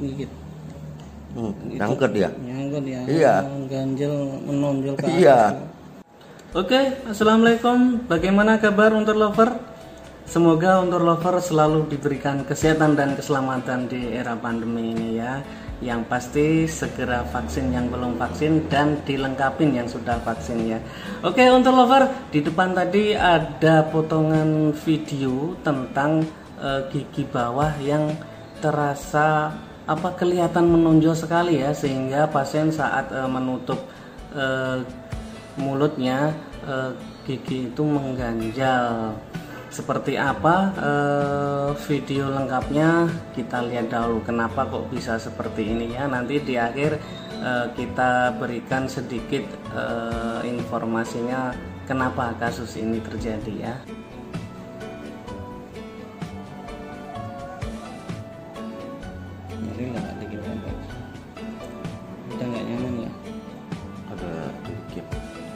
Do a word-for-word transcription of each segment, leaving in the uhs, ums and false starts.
gigit. Hmm, nyangkut ya? Nyangkut ya. Iya. Ganjel menonjol ke atas. Iya. Oke, assalamualaikum. Bagaimana kabar untuk lover? Semoga untuk lover selalu diberikan kesehatan dan keselamatan di era pandemi ini ya. Yang pasti segera vaksin yang belum vaksin dan dilengkapin yang sudah vaksin ya. Oke, untuk lover, di depan tadi ada potongan video tentang uh, gigi bawah yang terasa apa kelihatan menonjol sekali ya, sehingga pasien saat uh, menutup uh, mulutnya uh, gigi itu mengganjal. Seperti apa uh, video lengkapnya kita lihat dahulu. Kenapa kok bisa seperti ini ya? Nanti di akhir uh, kita berikan sedikit uh, informasinya kenapa kasus ini terjadi ya. Nyeri nggak dikit sampai? Udah nggak nyaman ya? Ada dikit.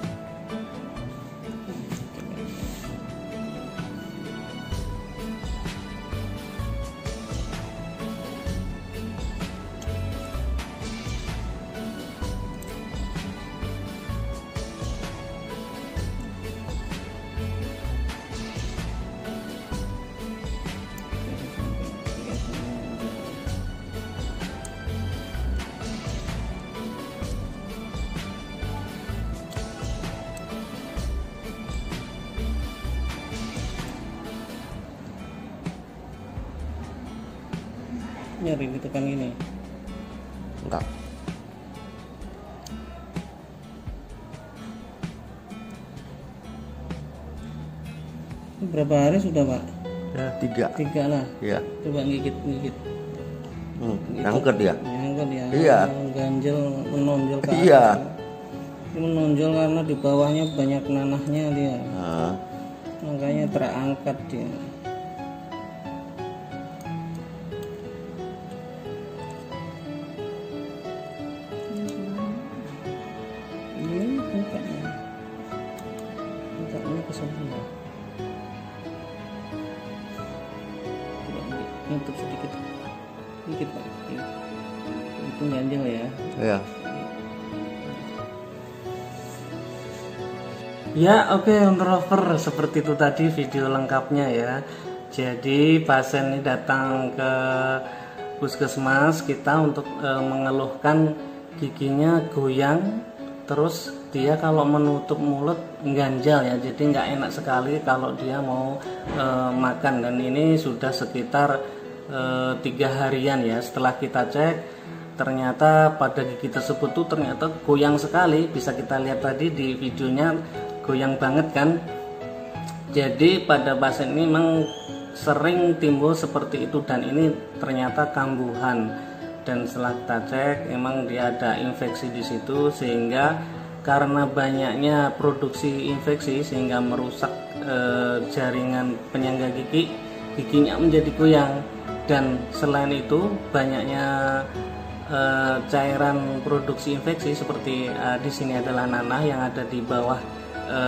Nyeri ditekan gini? Enggak. Berapa hari sudah Pak? Ya, tiga. Tiga lah. Iya. Coba gigit-gigit. Hmm, nyangkut ya? Nyangkut ya. Iya. Ganjel menonjol ke atas. Iya. Ini menonjol karena di bawahnya banyak nanahnya dia. Nah. Makanya terangkat dia. Ini bukanya. Bukanya ke sebelah. Nutup sedikit, sedikit Pak. Itu ganjel ya. Iya. Ya oke, okay, untuk lover seperti itu tadi video lengkapnya ya. Jadi pasien ini datang ke puskesmas kita untuk e, mengeluhkan giginya goyang, terus dia kalau menutup mulut ganjal ya, jadi nggak enak sekali kalau dia mau e, makan. Dan ini sudah sekitar e, tiga harian ya. Setelah kita cek, ternyata pada gigi tersebut tuh ternyata goyang sekali. Bisa kita lihat tadi di videonya, goyang banget kan. Jadi pada pasien ini memang sering timbul seperti itu, dan ini ternyata kambuhan. Dan setelah kita cek, emang dia ada infeksi di situ, sehingga karena banyaknya produksi infeksi sehingga merusak e, jaringan penyangga gigi, giginya menjadi goyang. Dan selain itu banyaknya e, cairan produksi infeksi seperti e, di sini adalah nanah yang ada di bawah e,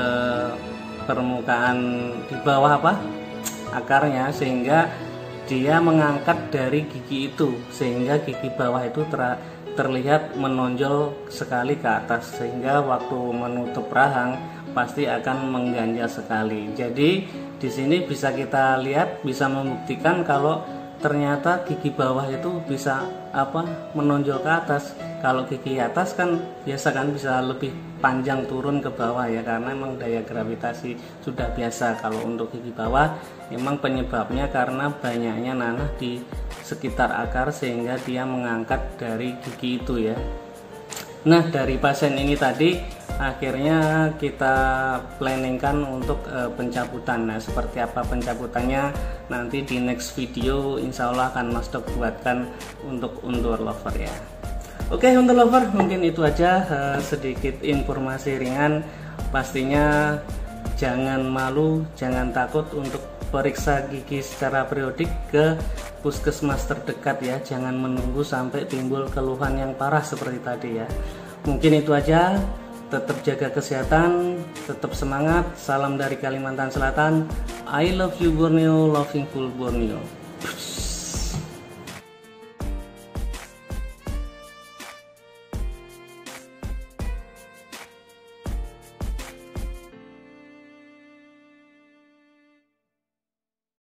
permukaan, di bawah apa akarnya, sehingga dia mengangkat dari gigi itu, sehingga gigi bawah itu ter, terlihat menonjol sekali ke atas, sehingga waktu menutup rahang pasti akan mengganjal sekali. Jadi di sini bisa kita lihat, bisa membuktikan kalau ternyata gigi bawah itu bisa apa menonjol ke atas. Kalau gigi atas kan biasa kan bisa lebih panjang turun ke bawah ya, karena memang daya gravitasi sudah biasa. Kalau untuk gigi bawah memang penyebabnya karena banyaknya nanah di sekitar akar, sehingga dia mengangkat dari gigi itu ya. Nah, dari pasien ini tadi akhirnya kita planningkan untuk e, pencabutan. Nah, seperti apa pencabutannya nanti di next video insya Allah akan Mas Dok buatkan untuk undur lover ya. Oke, untuk lover mungkin itu aja e, sedikit informasi ringan. Pastinya jangan malu, jangan takut untuk periksa gigi secara periodik ke puskesmas terdekat ya. Jangan menunggu sampai timbul keluhan yang parah seperti tadi ya. Mungkin itu aja. Tetap jaga kesehatan, tetap semangat. Salam dari Kalimantan Selatan. I love you Borneo, loving full Borneo.